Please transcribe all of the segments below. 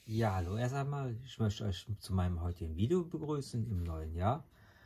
Ja, hallo erst einmal. Ich möchte euch zu meinem heutigen Video begrüßen im neuen Jahr.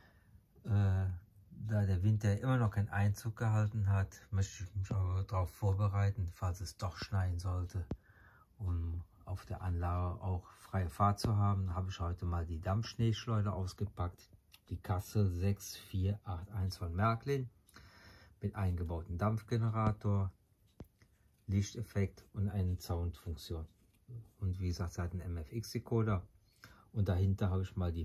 Da der Winter immer noch keinen Einzug gehalten hat, möchte ich mich aber darauf vorbereiten, falls es doch schneien sollte, um auf der Anlage auch freie Fahrt zu haben, habe ich heute mal die Dampfschneeschleuder ausgepackt. Die Kassel 6481 von Märklin mit eingebautem Dampfgenerator, Lichteffekt und eine Soundfunktion. Und wie gesagt, sie hat einen MFX-Decoder. Und dahinter habe ich mal die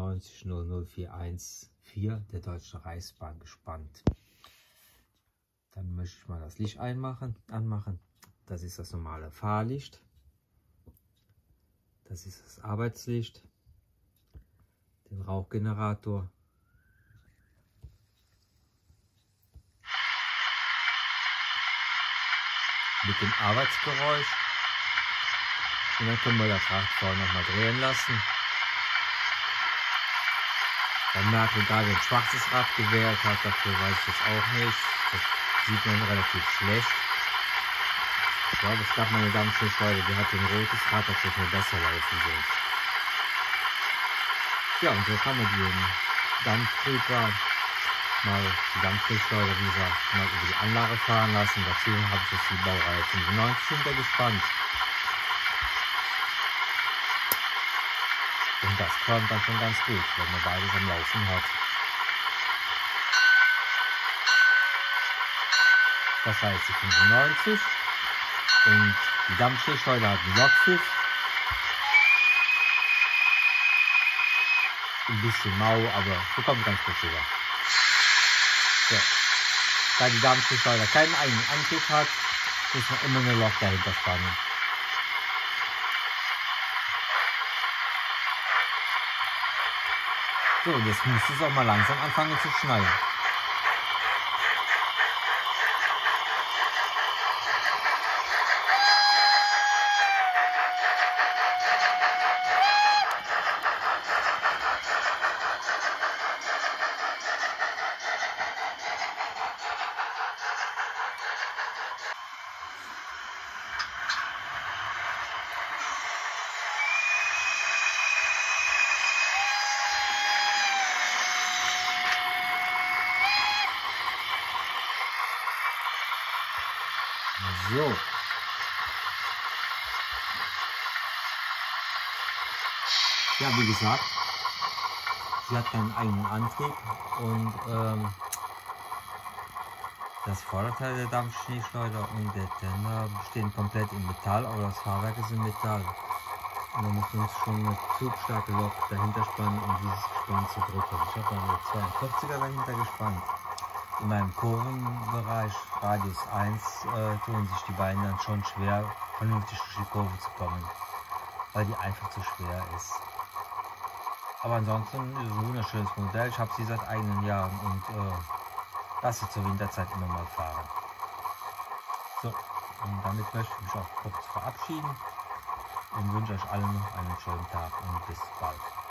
9500414 der Deutschen Reichsbahn gespannt. Dann möchte ich mal das Licht anmachen. Das ist das normale Fahrlicht. Das ist das Arbeitslicht. Den Rauchgenerator. Mit dem Arbeitsgeräusch. Und dann können wir das Rad vorne nochmal drehen lassen. Dann Merkel gerade ein schwarzes Rad gewählt hat, dafür weiß ich das auch nicht. Das sieht man relativ schlecht. Ich glaube, es gab meine Dampfschneeschleuder, die hat ein rotes Rad, das wird mir besser laufen sehen. Ja, und so kann man den Dampftriebwagen mal die Dampfschneeschleuder, wie gesagt, mal über die Anlage fahren lassen. Dazu habe ich jetzt die Baureihe 95 hintergespannt. Und das kommt dann schon ganz gut, wenn man beides am Laufen hat. Das heißt die 95 und die Dampfschneeschleuder hat einen Lokpfiff. Ein bisschen mau, aber so kommt ganz gut rüber. So. Da die Dampfschneeschleuder keinen eigenen Antrieb hat, muss man immer eine Lok dahinter spannen. So, jetzt müsste es auch mal langsam anfangen zu schneien. So. Ja, wie gesagt, sie hat keinen eigenen Antrieb und das Vorderteil der Dampfschneeschleuder und der Tender bestehen komplett in Metall, aber das Fahrwerk ist in Metall. Und da muss man schon eine zugstarke Lok dahinter spannen, um dieses Gespann zu drücken. Ich habe eine 42er dahinter gespannt. In meinem Kurvenbereich, Radius 1, tun sich die Beine dann schon schwer, vernünftig durch die Kurve zu kommen, weil die einfach zu schwer ist. Aber ansonsten ist es ein wunderschönes Modell. Ich habe sie seit einigen Jahren und lasse sie zur Winterzeit immer mal fahren. So, und damit möchte ich mich auch kurz verabschieden und wünsche euch allen noch einen schönen Tag und bis bald.